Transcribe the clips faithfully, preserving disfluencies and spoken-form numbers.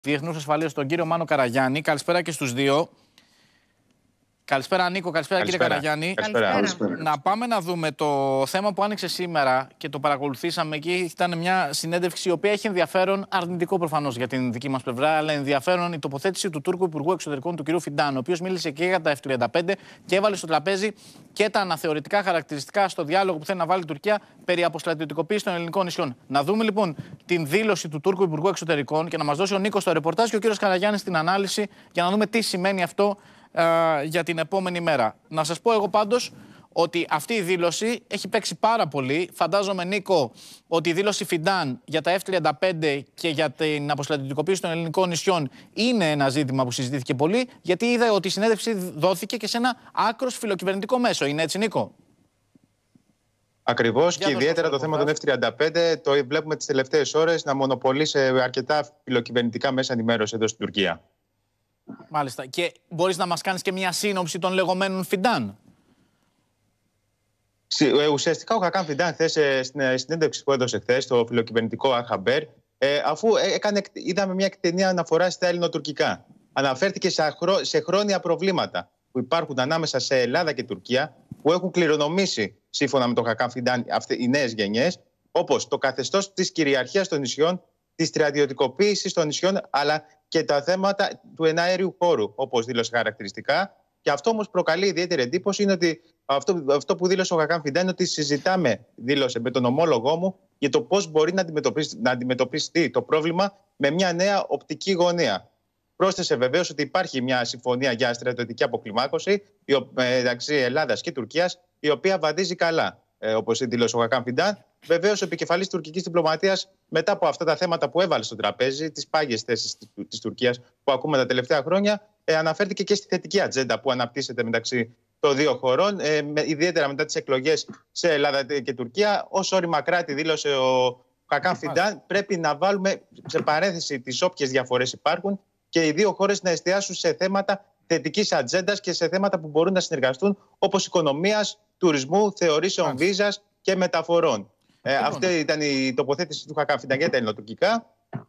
Διεθνούς Ασφαλείας, τον κύριο Μάνο Καραγιάννη. Καλησπέρα και στους δύο. Καλησπέρα Νίκο, καλησπέρα, καλησπέρα κύριε Καραγιάννη. Καλησπέρα. Καλησπέρα. Να πάμε να δούμε το θέμα που άνοιξε σήμερα και το παρακολουθήσαμε εκεί. Ήταν μια συνέντευξη η οποία έχει ενδιαφέρον, αρνητικό προφανώς για την δική μας πλευρά, αλλά ενδιαφέρον η τοποθέτηση του Τούρκου Υπουργού Εξωτερικών του κ. Φιντάν, ο οποίος μίλησε και για τα εφ τριάντα πέντε και έβαλε στο τραπέζι και τα αναθεωρητικά χαρακτηριστικά στο διάλογο που θέλει να βάλει η Τουρκία περί αποστρατιωτικοποίησης των ελληνικών νησιών. Να δούμε λοιπόν την δήλωση του Τούρκου Υπουργού Εξωτερικών και να μας δώσει ο Νίκος το ρεπορτάζ και ο κ. Καραγιάννης την ανάλυση για να δούμε τι σημαίνει αυτό Uh, για την επόμενη μέρα. Να σας πω εγώ πάντως ότι αυτή η δήλωση έχει παίξει πάρα πολύ. Φαντάζομαι, Νίκο, ότι η δήλωση Φιντάν για τα εφ τριάντα πέντε και για την αποστρατιωτικοποίηση των ελληνικών νησιών είναι ένα ζήτημα που συζητήθηκε πολύ, γιατί είδα ότι η συνέντευξη δόθηκε και σε ένα άκρος φιλοκυβερνητικό μέσο. Είναι έτσι, Νίκο? Ακριβώς, και ιδιαίτερα το θέμα των εφ τριάντα πέντε το βλέπουμε τις τελευταίες ώρες να μονοπολεί σε αρκετά φιλοκυβερνητικά μέσα ενημέρωση εδώ στην Τουρκία. Μάλιστα. Και μπορείς να μας κάνεις και μια σύνοψη των λεγόμενων Φιντάν? Ουσιαστικά ο Χακάν Φιντάν χθες, στην συνέντευξη που έδωσε χθες στο φιλοκυβερνητικό Αχαμπέρ, αφού έκανε, είδαμε μια εκτενή αναφορά στα ελληνοτουρκικά, αναφέρθηκε σε χρόνια προβλήματα που υπάρχουν ανάμεσα σε Ελλάδα και Τουρκία, που έχουν κληρονομήσει σύμφωνα με τον Χακάν Φιντάν οι νέες γενιές, όπως το καθεστώς της κυριαρχίας των νησιών, της στρατιωτικοποίησης των νησιών, αλλά και τα θέματα του εναέριου χώρου, όπως δήλωσε χαρακτηριστικά. Και αυτό όμως προκαλεί ιδιαίτερη εντύπωση είναι ότι αυτό, αυτό που δήλωσε ο Χακάν Φιντάν είναι ότι συζητάμε, δήλωσε με τον ομόλογό μου, για το πώς μπορεί να αντιμετωπίσει, να αντιμετωπίσει το πρόβλημα με μια νέα οπτική γωνία. Πρόσθεσε βεβαίως ότι υπάρχει μια συμφωνία για στρατιωτική αποκλιμάκωση μεταξύ Ελλάδας και Τουρκίας, η οποία βαδίζει καλά, ε, όπως δήλωσε ο Χακάν Φιντάν. Βεβαίως, ο επικεφαλής τουρκικής διπλωματίας, μετά από αυτά τα θέματα που έβαλε στο τραπέζι, τις πάγιες θέσεις της Τουρκίας που ακούμε τα τελευταία χρόνια, ε, αναφέρθηκε και στη θετική ατζέντα που αναπτύσσεται μεταξύ των δύο χωρών, ε, με, ιδιαίτερα μετά τις εκλογές σε Ελλάδα και Τουρκία. Ως όρημα κράτη, δήλωσε ο Χακάν Φιντάν, πρέπει να βάλουμε σε παρένθεση τις όποιες διαφορές υπάρχουν και οι δύο χώρες να εστιάσουν σε θέματα θετικής ατζέντας και σε θέματα που μπορούν να συνεργαστούν, όπως οικονομίας, τουρισμού, θεωρήσεων βίζας και μεταφορών. Ε, αυτή ήταν η τοποθέτηση του Χακάν Φιντάν για τα ελληνοτουρκικά.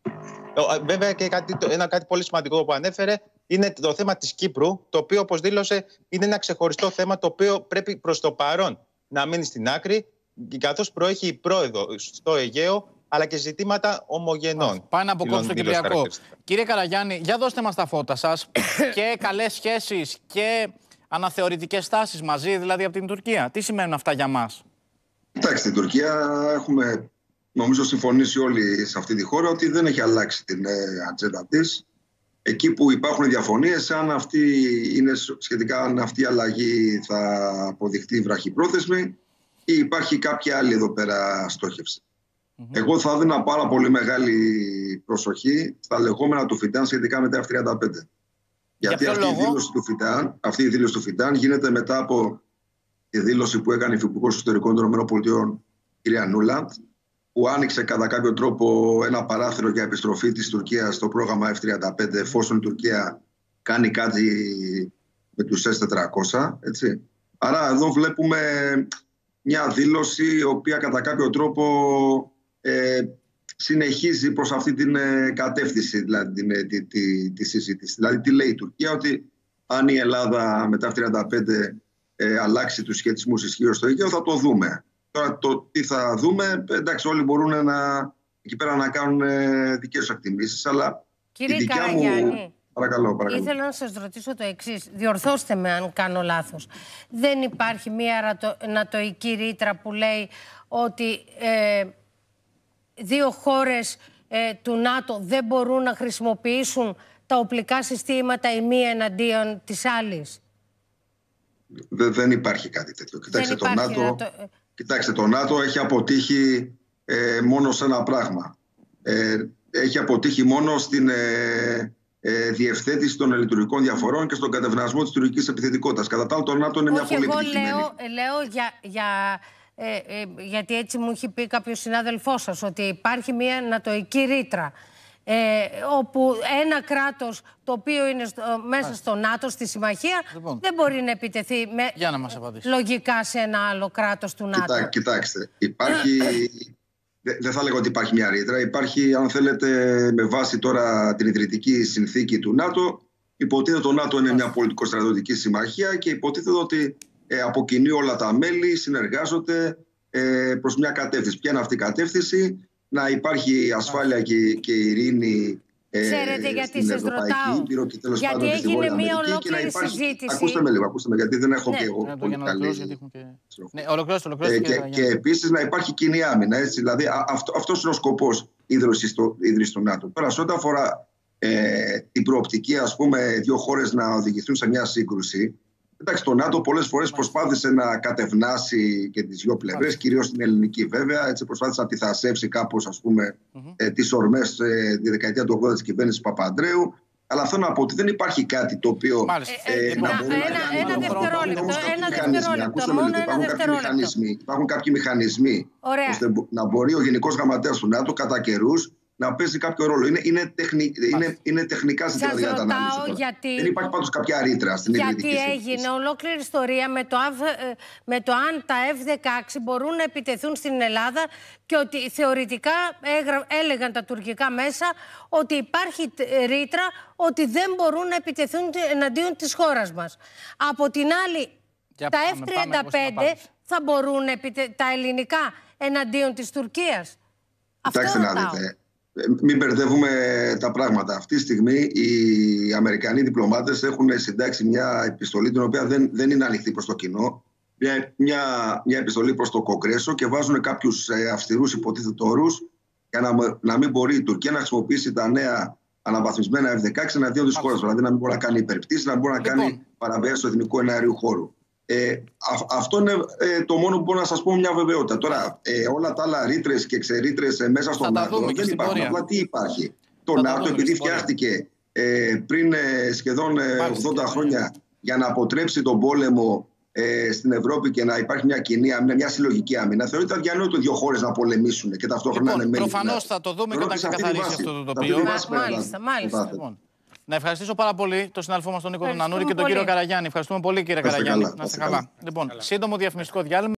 Βέβαια, και κάτι, ένα κάτι πολύ σημαντικό που ανέφερε είναι το θέμα της Κύπρου, το οποίο, όπως δήλωσε, είναι ένα ξεχωριστό θέμα το οποίο πρέπει προς το παρόν να μείνει στην άκρη, καθώς προέχει η πρόεδρο στο Αιγαίο, αλλά και ζητήματα ομογενών. Πάει να αποκόψει το Κυπριακό. Κύριε Καραγιάννη, για δώστε μας τα φώτα σας και καλές σχέσεις και αναθεωρητικές στάσεις μαζί, δηλαδή από την Τουρκία. Τι σημαίνουν αυτά για μας? Κοιτάξτε, στην Τουρκία έχουμε, νομίζω, συμφωνήσει όλοι σε αυτή τη χώρα ότι δεν έχει αλλάξει την ε, ατζέντα της. Εκεί που υπάρχουν διαφωνίες, αν αυτή είναι σχετικά αν αυτή η αλλαγή θα αποδειχτεί βραχυπρόθεσμη ή υπάρχει κάποια άλλη εδώ πέρα στόχευση. Mm-hmm. Εγώ θα έδινα πάρα πολύ μεγάλη προσοχή στα λεγόμενα του Φιντάν σχετικά με τα εφ τριάντα πέντε. Γιατί αυτή η, δήλωση του Φιντάν, αυτή η δήλωση του Φιντάν γίνεται μετά από τη δήλωση που έκανε η Υφυπουργός Εξωτερικών των ΗΠΑ, κυρία Νούλαντ, που άνοιξε κατά κάποιο τρόπο ένα παράθυρο για επιστροφή της Τουρκίας στο πρόγραμμα εφ τριάντα πέντε, εφόσον η Τουρκία κάνει κάτι με τους ες τετρακόσια. Έτσι. Άρα εδώ βλέπουμε μια δήλωση η οποία κατά κάποιο τρόπο ε, συνεχίζει προς αυτή την ε, κατεύθυνση, δηλαδή την, τη, τη, τη συζήτηση. Δηλαδή τι λέει η Τουρκία, ότι αν η Ελλάδα με τα εφ τριάντα πέντε ε, αλλάξει τους σχετισμούς ισχύως στο Αιγαίο, θα το δούμε. Τώρα το τι θα δούμε, εντάξει, όλοι μπορούν να, εκεί πέρα να κάνουν ε, δικές τους εκτιμήσεις, αλλά κύριε η δικιά Καραγιάννη, μου... Παρακαλώ, παρακαλώ. Ήθελα να σας ρωτήσω το εξής, διορθώστε με αν κάνω λάθος. Δεν υπάρχει μια νατοϊκή ρήτρα που λέει ότι ε, δύο χώρες ε, του ΝΑΤΟ δεν μπορούν να χρησιμοποιήσουν τα οπλικά συστήματα η μία εναντίον της άλλης? Δεν, δεν υπάρχει κάτι τέτοιο. Κοιτάξτε, το ΝΑΤΟ, το... κοιτάξτε, το ΝΑΤΟ έχει αποτύχει ε, μόνο σε ένα πράγμα. Ε, έχει αποτύχει μόνο στην ε, ε, διευθέτηση των λειτουργικών διαφορών και στον κατευνασμό της τουρκικής επιθετικότητας. Κατά τα άλλα, το ΝΑΤΟ είναι Όχι, μια πολύ επιτυχημένη. Εγώ λέω, λέω για, για, ε, ε, γιατί έτσι μου έχει πει κάποιος συνάδελφός σας, ότι υπάρχει μια νατοϊκή ρήτρα. Ε, όπου ένα κράτος το οποίο είναι στο, μέσα Άς. στο ΝΑΤΟ, στη συμμαχία, λοιπόν, δεν μπορεί να επιτεθεί με, για να μας απαντήσει. λογικά σε ένα άλλο κράτος του ΝΑΤΟ. Κοιτά, κοιτάξτε, υπάρχει, δεν θα λέγω ότι υπάρχει μια ρήτρα. Υπάρχει, αν θέλετε, με βάση τώρα την ιδρυτική συνθήκη του ΝΑΤΟ, υποτίθεται το ΝΑΤΟ είναι μια πολιτικο-στρατιωτική συμμαχία και υποτίθεται ότι ε, από κοινή όλα τα μέλη συνεργάζονται ε, προς μια κατεύθυνση. Ποια είναι αυτή η κατεύθυνση? Να υπάρχει ασφάλεια και, και ειρήνη. Ξέρετε ε, γιατί σας ρωτάω? Ήπειρο, και τέλος γιατί πάντων έγινε μια Αμερική, ολόκληρη υπάρχει... συζήτηση. Ακούστε με λίγο, ακούστε με, γιατί δεν έχω ναι. και εγώ ναι, πολύ καλή... Και... ναι, ολοκλώστε, ολοκλώστε, ε, και, και, και επίσης να υπάρχει κοινή άμυνα. Έτσι, δηλαδή αυτό, αυτός είναι ο σκοπός ίδρυσης του ΝΑΤΟ. Τώρα, σε ό,τι αφορά ε, την προοπτική, ας πούμε, δύο χώρες να οδηγηθούν σε μια σύγκρουση, εντάξει, το ΝΑΤΟ πολλές φορές προσπάθησε να κατευνάσει και τις δύο πλευρές, κυρίως την ελληνική βέβαια. Έτσι προσπάθησε να αντιθασέψει κάπως, ας πούμε, mm-hmm. ε, τις ορμές ε, τη δεκαετία του ογδόντα της κυβέρνησης Παπανδρέου. Αλλά θέλω να πω ότι δεν υπάρχει κάτι το οποίο ε, ε, να μπορεί να κάνει. Ένα δευτερόλεπτο. Ένα δευτερόλεπτο. Μόνο ένα δευτερόλεπτο. Υπάρχουν κάποιοι μηχανισμοί ώστε να μπορεί ο Γενικός Γραμματέας του ΝΑΤΟ κατά καιρούς να παίζει κάποιο ρόλο. Είναι, είναι, τεχνη, είναι, είναι τεχνικά ζητήματα για την ανάλυση. Γιατί, δεν υπάρχει πάντως κάποια ρήτρα στην ιδρυτική Γιατί σύμβαση. έγινε ολόκληρη ιστορία με το, με το αν τα εφ δεκαέξι μπορούν να επιτεθούν στην Ελλάδα και ότι θεωρητικά έλεγαν τα τουρκικά μέσα ότι υπάρχει ρήτρα ότι δεν μπορούν να επιτεθούν εναντίον της χώρας μας. Από την άλλη, για τα εφ τριάντα πέντε θα μπορούν τα ελληνικά εναντίον της Τουρκίας. Κοιτάξτε να δείτε. Μην μπερδεύουμε τα πράγματα. Αυτή τη στιγμή οι Αμερικανοί διπλωμάτες έχουν συντάξει μια επιστολή την οποία δεν, δεν είναι ανοιχτή προς το κοινό. Μια, μια, μια επιστολή προς το Κογκρέσο και βάζουν κάποιους αυστηρούς υποτίθετους όρους για να, να μην μπορεί η Τουρκία να χρησιμοποιήσει τα νέα αναβαθμισμένα εφ δεκαέξι εναντίον της χώρας. Δηλαδή να μην μπορεί να κάνει υπερπτήσεις, να μην μπορεί να λοιπόν. κάνει παραβίαση του εθνικού εναερίου χώρου. Ε, α, αυτό είναι ε, το μόνο που μπορώ να σας πω μια βεβαιότητα. Τώρα, ε, όλα τα άλλα ρήτρες και ξερήτρες ε, μέσα στο ΝΑΤΟ δεν υπάρχουν. Πορεία. Απλά τι υπάρχει? Το ΝΑΤΟ, επειδή φτιάχτηκε ε, πριν ε, σχεδόν ε, ογδόντα χρόνια για να αποτρέψει τον πόλεμο ε, στην Ευρώπη και να υπάρχει μια κοινή άμυνα, μια συλλογική άμυνα, θεωρείται αδιανόητο δύο χώρες να πολεμήσουν και ταυτόχρονα λοιπόν, είναι μέλη. Προφανώς θα το δούμε και όταν ξεκαθαρίσει αυτό το τοπίο. Μάλιστα, μάλιστα. Λοιπόν, να ευχαριστήσω πάρα πολύ τον συνάδελφό μας τον Νίκο Νανούρη και τον κύριο Καραγιάννη. Ευχαριστούμε πολύ, κύριε Καραγιάννη. Να είστε καλά. Λοιπόν, σύντομο διαφημιστικό διάλειμμα.